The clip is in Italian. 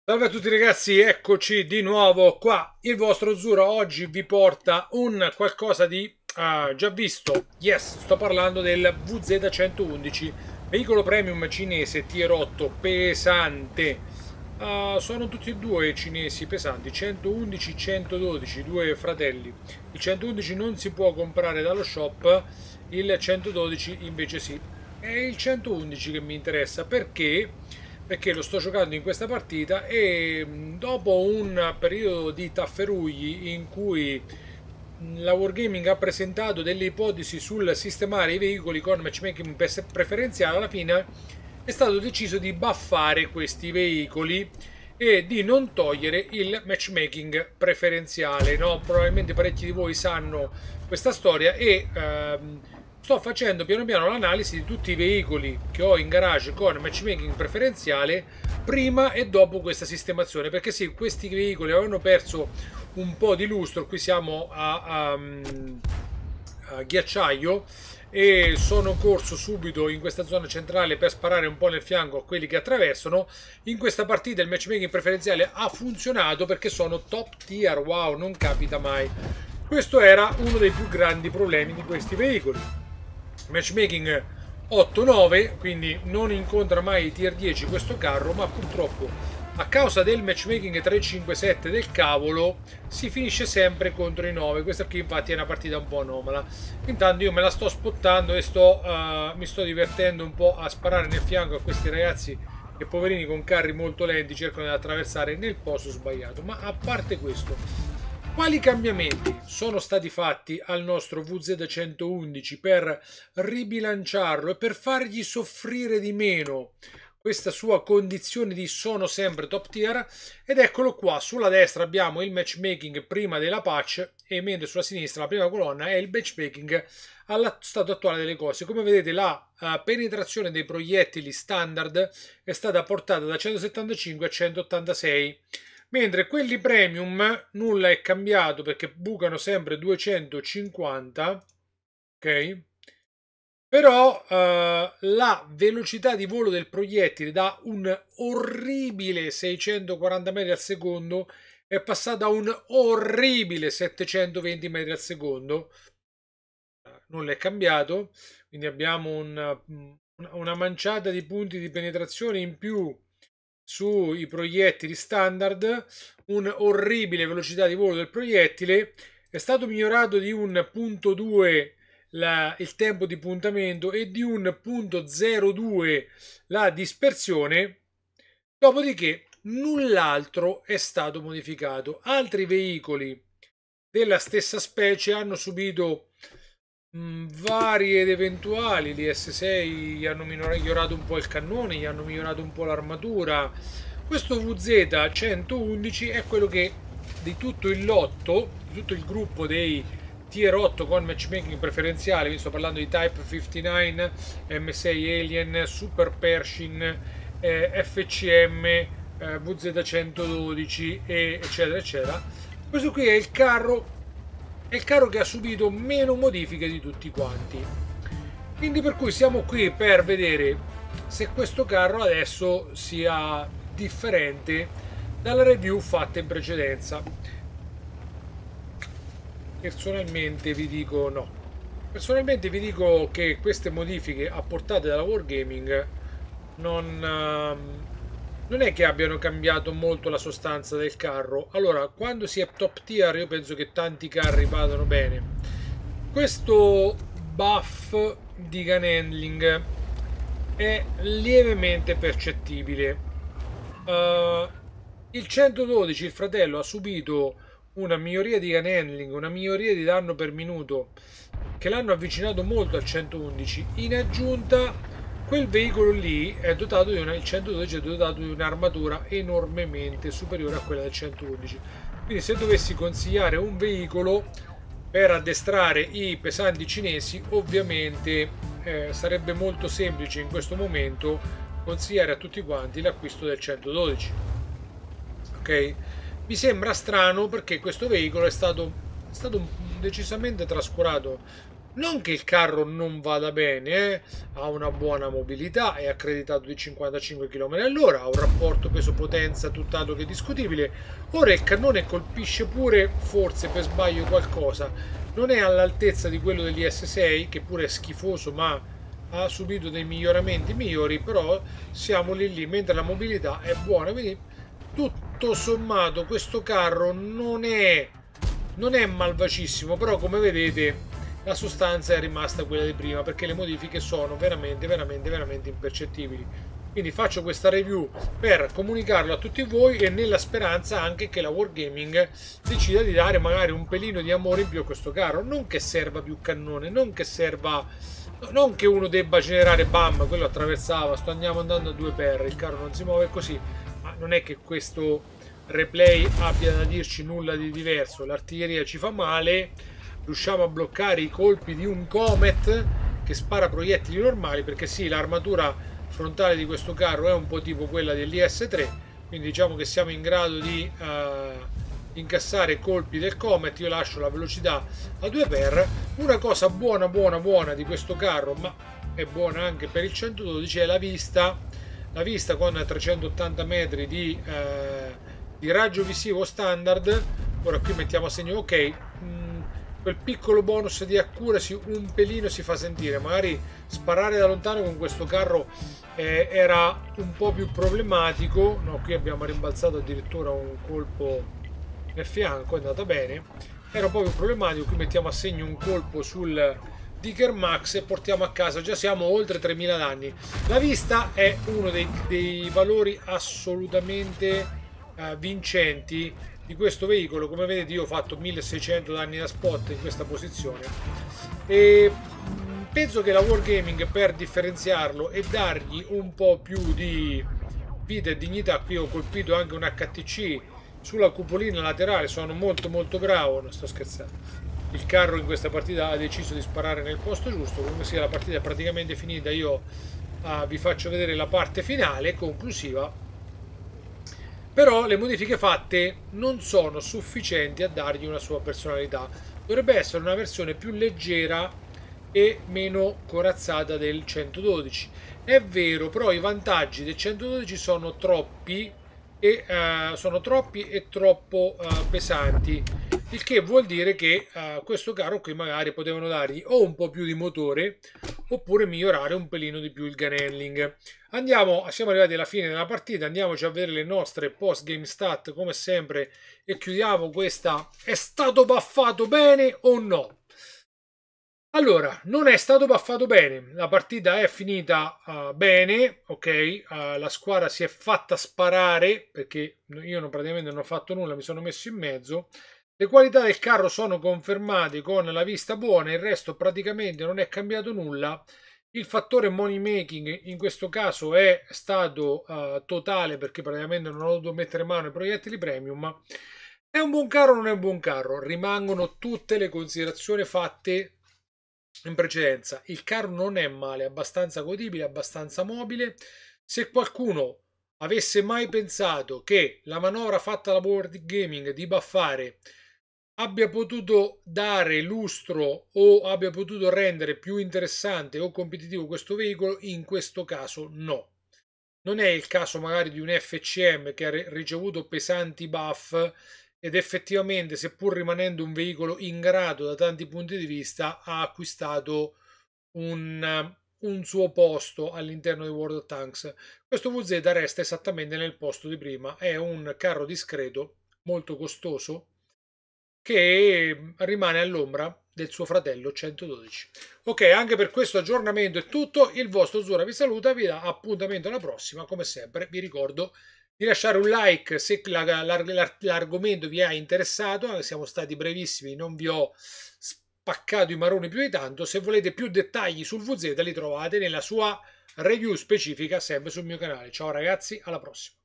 Salve a tutti ragazzi, eccoci di nuovo qua. Il vostro Zuro oggi vi porta un qualcosa di già visto. Yes, sto parlando del VZ111, veicolo premium cinese tier 8 pesante. Sono tutti e due cinesi pesanti, 111 112, due fratelli. Il 111 non si può comprare dallo shop, il 112 invece sì. È il 111 che mi interessa perché lo sto giocando in questa partita e dopo un periodo di tafferugli in cui la Wargaming ha presentato delle ipotesi sul sistemare i veicoli con matchmaking preferenziale, alla fine è stato deciso di buffare questi veicoli e di non togliere il matchmaking preferenziale, no? Probabilmente parecchi di voi sanno questa storia e sto facendo piano piano l'analisi di tutti i veicoli che ho in garage con matchmaking preferenziale prima e dopo questa sistemazione, perché sì, questi veicoli avevano perso un po' di lustro. Qui siamo a ghiacciaio e sono corso subito in questa zona centrale per sparare un po' nel fianco a quelli che attraversano. In questa partita il matchmaking preferenziale ha funzionato perché sono top tier, wow, non capita mai. Questo era uno dei più grandi problemi di questi veicoli. Matchmaking 8-9, quindi non incontra mai i tier 10 questo carro, ma purtroppo a causa del matchmaking 3-5-7 del cavolo si finisce sempre contro i 9. Questa qui infatti è una partita un po' anomala. Intanto io me la sto spottando e mi sto divertendo un po' a sparare nel fianco a questi ragazzi che, poverini, con carri molto lenti cercano di attraversare nel posto sbagliato. Ma a parte questo, quali cambiamenti sono stati fatti al nostro VZ111 per ribilanciarlo e per fargli soffrire di meno questa sua condizione di sono sempre top tier? Ed eccolo qua, sulla destra abbiamo il matchmaking prima della patch e mentre sulla sinistra la prima colonna è il matchmaking allo stato attuale delle cose. Come vedete la penetrazione dei proiettili standard è stata portata da 175 a 186, mentre quelli premium nulla è cambiato perché bucano sempre 250, ok? Però la velocità di volo del proiettile da un orribile 640 metri al secondo è passata a un orribile 720 metri al secondo. Nulla è cambiato, quindi abbiamo una manciata di punti di penetrazione in più sui proiettili standard, un'orribile velocità di volo del proiettile. È stato migliorato di 1.2 il tempo di puntamento e di 1.02 la dispersione. Dopodiché null'altro è stato modificato. Altri veicoli della stessa specie hanno subito vari ed eventuali. Gli S6 gli hanno migliorato un po' il cannone, gli hanno migliorato un po' l'armatura. Questo VZ111 è quello che di tutto il lotto, di tutto il gruppo dei tier 8 con matchmaking preferenziale, vi sto parlando di Type 59, M6 Alien, Super Pershing, FCM, VZ112 eccetera eccetera. Questo qui è il carro che ha subito meno modifiche di tutti quanti, quindi per cui siamo qui per vedere se questo carro adesso sia differente dalla review fatta in precedenza. Personalmente vi dico no. Personalmente vi dico che queste modifiche apportate dalla Wargaming non è che abbiano cambiato molto la sostanza del carro. Allora, quando si è top tier io penso che tanti carri vadano bene. Questo buff di gun handling è lievemente percettibile. Il 112, il fratello, ha subito una miglioria di gun handling, una miglioria di danno per minuto che l'hanno avvicinato molto al 111. In aggiunta, quel veicolo lì è dotato di il 112 è dotato di un'armatura enormemente superiore a quella del 111. Quindi se dovessi consigliare un veicolo per addestrare i pesanti cinesi, ovviamente sarebbe molto semplice in questo momento consigliare a tutti quanti l'acquisto del 112. Ok? Mi sembra strano perché questo veicolo è stato decisamente trascurato. Non che il carro non vada bene, ha una buona mobilità, è accreditato di 55 km/h, ha un rapporto peso-potenza tutt'altro che discutibile. Ora il cannone colpisce pure, forse per sbaglio qualcosa, non è all'altezza di quello degli S6, che pure è schifoso, ma ha subito dei miglioramenti migliori, però siamo lì lì, mentre la mobilità è buona, quindi tutto sommato questo carro non è malvagissimo, però come vedete la sostanza è rimasta quella di prima, perché le modifiche sono veramente veramente veramente impercettibili. Quindi faccio questa review per comunicarlo a tutti voi e nella speranza anche che la Wargaming decida di dare magari un pelino di amore in più a questo carro, non che serva più cannone, non che uno debba generare bam, quello attraversava, andiamo andando a 2 per, il carro non si muove così, ma non è che questo replay abbia da dirci nulla di diverso. L'artiglieria ci fa male, riusciamo a bloccare i colpi di un Comet che spara proiettili normali, perché sì, l'armatura frontale di questo carro è un po' tipo quella dell'IS-3, quindi diciamo che siamo in grado di incassare colpi del Comet. Io lascio la velocità a 2 per. Una cosa buona buona buona di questo carro, ma è buona anche per il 112, è la vista con 380 metri di raggio visivo standard. Ora qui mettiamo a segno ok. Quel piccolo bonus di accuracy un pelino si fa sentire, magari sparare da lontano con questo carro era un po' più problematico. No, qui abbiamo rimbalzato addirittura un colpo nel fianco, è andata bene, era un po' più problematico. Qui mettiamo a segno un colpo sul Digger Max e portiamo a casa, già siamo oltre 3000 danni. La vista è uno dei valori assolutamente vincenti di questo veicolo. Come vedete io ho fatto 1600 danni da spot in questa posizione e penso che la Wargaming, per differenziarlo e dargli un po' più di vita e dignità, qui ho colpito anche un HTC sulla cupolina laterale, sono molto molto bravo, non sto scherzando. Il carro in questa partita ha deciso di sparare nel posto giusto. Comunque sia, la partita è praticamente finita, io vi faccio vedere la parte finale conclusiva. Però le modifiche fatte non sono sufficienti a dargli una sua personalità. Dovrebbe essere una versione più leggera e meno corazzata del 112. È vero, però i vantaggi del 112 sono troppi e troppo pesanti, il che vuol dire che questo carro qui magari potevano dargli o un po' più di motore oppure migliorare un pelino di più il gun handling. Siamo arrivati alla fine della partita, andiamoci a vedere le nostre post game stat come sempre e chiudiamo questa. È stato buffato bene o no? Allora, non è stato buffato bene, la partita è finita bene, ok, la squadra si è fatta sparare perché io praticamente non ho fatto nulla, mi sono messo in mezzo. Le qualità del carro sono confermate con la vista buona, il resto praticamente non è cambiato nulla. Il fattore money making in questo caso è stato totale, perché praticamente non ho dovuto mettere mano ai proiettili premium. È un buon carro o non è un buon carro? Rimangono tutte le considerazioni fatte in precedenza. Il carro non è male, è abbastanza godibile, abbastanza mobile. Se qualcuno avesse mai pensato che la manovra fatta da Board Gaming di buffare abbia potuto dare lustro o abbia potuto rendere più interessante o competitivo questo veicolo, in questo caso no. Non è il caso magari di un FCM che ha ricevuto pesanti buff ed effettivamente, seppur rimanendo un veicolo ingrato da tanti punti di vista, ha acquistato un suo posto all'interno di World of Tanks. Questo VZ resta esattamente nel posto di prima, è un carro discreto, molto costoso, che rimane all'ombra del suo fratello 112. Ok, anche per questo aggiornamento è tutto, il vostro Zura vi saluta, vi dà appuntamento alla prossima. Come sempre vi ricordo di lasciare un like se l'argomento vi ha interessato. Siamo stati brevissimi, non vi ho spaccato i maroni più di tanto. Se volete più dettagli sul VZ li trovate nella sua review specifica sempre sul mio canale. Ciao ragazzi, alla prossima.